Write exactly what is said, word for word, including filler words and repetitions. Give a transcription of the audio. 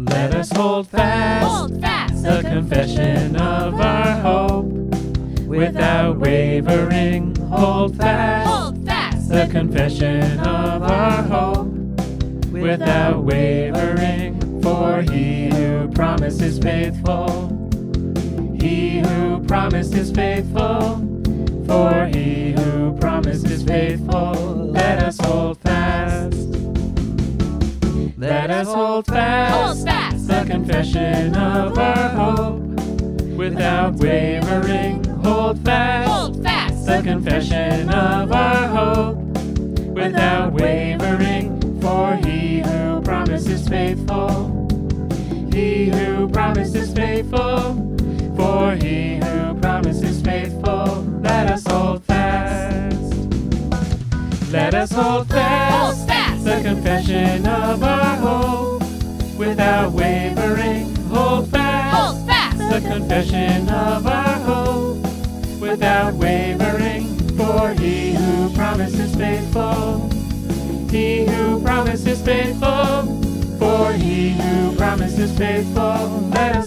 Let us hold fast, hold fast the confession of our hope. Without wavering, hold fast, hold fast the confession of our hope. Without wavering, for he who promised is faithful. He who promised is faithful. For he who promised is faithful. Let us hold fast. Let us hold fast, hold fast the confession of our hope. Without wavering, hold fast, hold fast the confession of our hope. Without wavering, for he who promised is faithful. He who promised is faithful. For he who promised is faithful. Let us hold fast. Let us hold fast, hold fast the confession of our hope. Without wavering, hold fast, hold fast the confession of our hope. Without wavering, for he who promised is faithful. He who promised is faithful. For he who promised is faithful. Let us